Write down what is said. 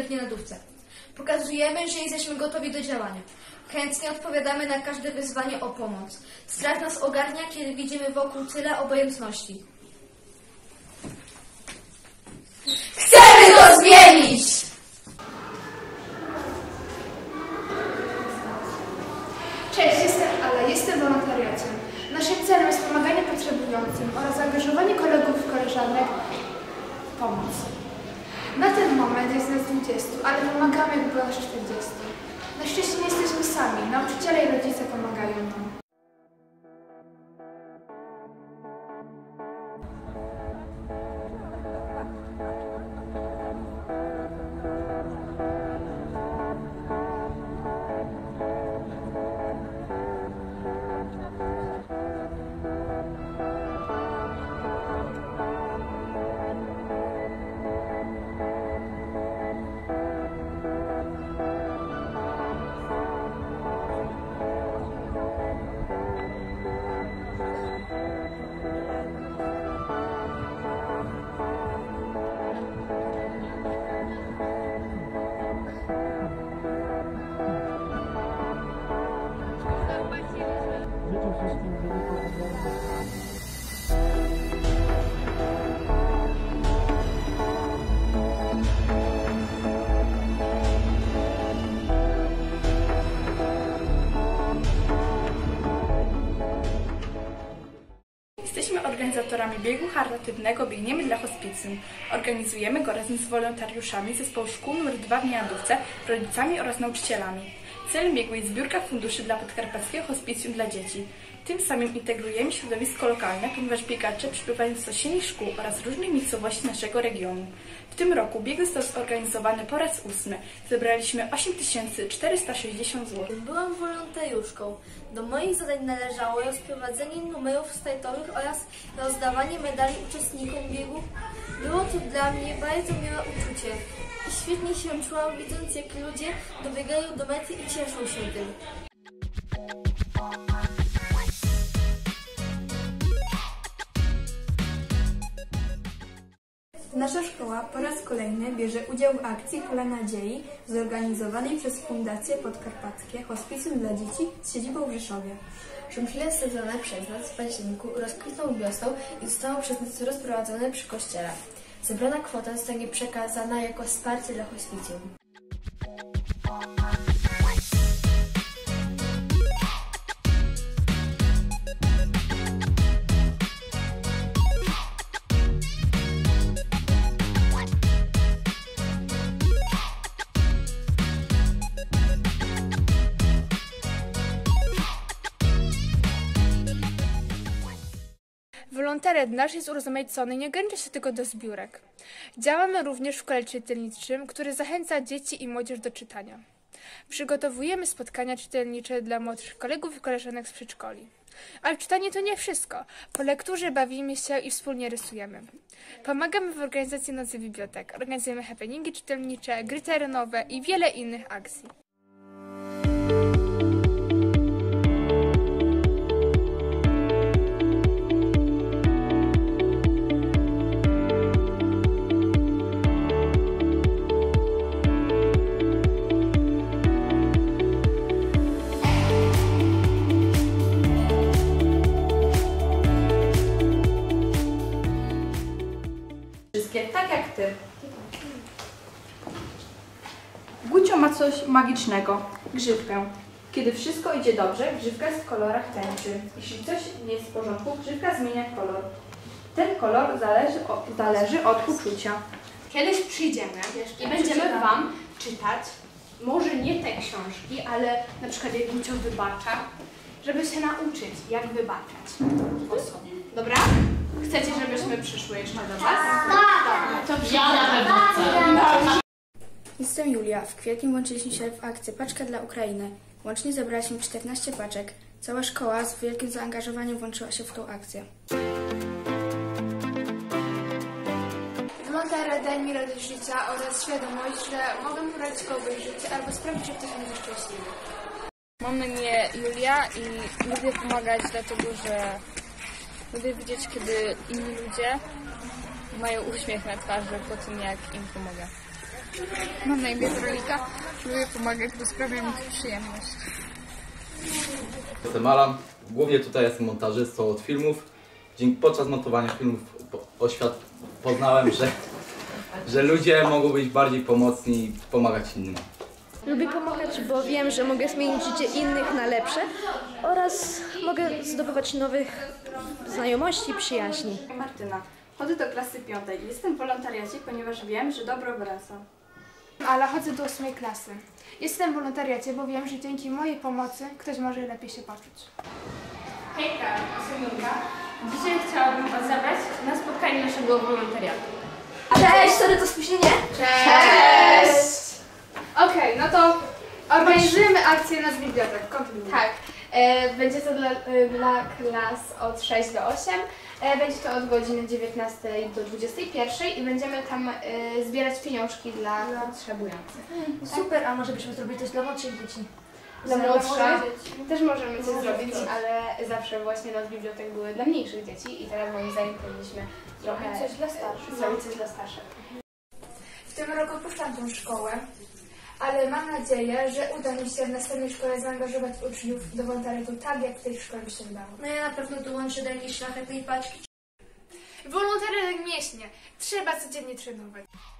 w lodówce. Pokazujemy, że jesteśmy gotowi do działania. Chętnie odpowiadamy na każde wyzwanie o pomoc. Strach nas ogarnia, kiedy widzimy wokół tyle obojętności. Chcemy to zmienić! Cześć, jestem Ala, jestem wolontariatem. Naszym celem jest pomaganie potrzebującym oraz zaangażowanie kolegów i koleżanek w pomoc. Na ten moment jest nas 20, ale pomagamy, jakby było nas 40. Na szczęście nie jesteśmy sami, nauczyciele i rodzice pomagają nam. Jesteśmy organizatorami biegu charytatywnego Biegniemy dla Hospicjum. Organizujemy go razem z wolontariuszami Zespołu Szkół nr 2 w Niejadówce, rodzicami oraz nauczycielami. Celem biegu jest zbiórka funduszy dla Podkarpackiego Hospicjum dla Dzieci. Tym samym integrujemy środowisko lokalne, ponieważ biegacze przybywają z sąsiednich szkół oraz różnych miejscowości naszego regionu. W tym roku bieg został zorganizowany po raz 8. Zebraliśmy 8460 zł. Byłam wolontariuszką. Do moich zadań należało rozprowadzenie numerów startowych oraz rozdawanie medali uczestnikom biegu. Było to dla mnie bardzo miłe uczucie i świetnie się czułam, widząc, jak ludzie dobiegają do mety i cieszą się tym. Nasza szkoła po raz kolejny bierze udział w akcji Pola Nadziei zorganizowanej przez Fundację Podkarpackie Hospicjum dla Dzieci z siedzibą w Rzeszowie. Żumpile sadzone przez nas w październiku rozkwitną wiosną i zostaną przez nas rozprowadzone przy kościele. Zebrana kwota zostanie przekazana jako wsparcie dla hospicjum. Wolontariat nasz jest urozmaicony i nie ogranicza się tylko do zbiórek. Działamy również w szkole czytelniczym, który zachęca dzieci i młodzież do czytania. Przygotowujemy spotkania czytelnicze dla młodszych kolegów i koleżanek z przedszkoli. Ale czytanie to nie wszystko. Po lekturze bawimy się i wspólnie rysujemy. Pomagamy w organizacji Nocy Bibliotek. Organizujemy happeningi czytelnicze, gry terenowe i wiele innych akcji. Wszystkie tak jak ty. Gucio ma coś magicznego. Grzywkę. Kiedy wszystko idzie dobrze, grzywka jest w kolorach tęczy. Jeśli coś nie jest w porządku, grzywka zmienia kolor. Ten kolor zależy od uczucia. Kiedyś przyjdziemy i będziemy Wam czytać, może nie te książki, ale na przykład jak Gucio wybacza, żeby się nauczyć, jak wybaczać osobom. Dobra? Chcecie, żebyśmy przyszły jeszcze do Was? Tak! To ja na pewno chcę. Jestem Julia. W kwietniu włączyliśmy się w akcję Paczka dla Ukrainy. Łącznie zebraliśmy 14 paczek. Cała szkoła z wielkim zaangażowaniem włączyła się w tą akcję. Wolontariat daje mi radość życia oraz świadomość, że mogę poradzić komuś życie albo sprawić, że ktoś będzie szczęśliwy. Mam na imię Julia i lubię pomagać, dlatego że lubię widzieć, kiedy inni ludzie mają uśmiech na twarzy po tym, jak im pomogę. Mam na imię Weronika. Lubię pomagać, bo sprawia mi to przyjemność. Jestem Alan. Głównie tutaj jestem montażystą od filmów. Podczas montowania filmów poznałem, że ludzie mogą być bardziej pomocni i pomagać innym. Lubię pomagać, bo wiem, że mogę zmienić życie innych na lepsze oraz mogę zdobywać nowych znajomości i przyjaźni. Martyna. Chodzę do klasy 5. Jestem w wolontariacie, ponieważ wiem, że dobro wraca. Ale chodzę do 8 klasy. Jestem w wolontariacie, bo wiem, że dzięki mojej pomocy ktoś może lepiej się poczuć. Hejka, Symulka. Dzisiaj chciałabym Was zabrać na spotkanie naszego wolontariatu. Cześć, sorry to spóźnienie. Cześć! Okej, no to organizujemy akcję na bibliotek. Kontynuuj. Tak, będzie to dla klas od 6 do 8. Będzie to od godziny 19 do 21 i będziemy tam zbierać pieniążki dla potrzebujących. Super, a może byśmy zrobili coś dla młodszych dzieci? Dla młodszych też możemy coś zrobić, ale zawsze właśnie noc bibliotek były dla mniejszych dzieci i teraz moim zdaniem powinniśmy trochę Coś dla starszych. zrobić coś dla starszych. W tym roku opuszczam tę szkołę, ale mam nadzieję, że uda mi się w następnej szkole zaangażować uczniów do wolontariatu tak, jak w tej szkole mi się udało. No ja na pewno dołączę do jakiejś szlachetnej paczki. Wolontariat jak mięśnie. Trzeba codziennie trenować.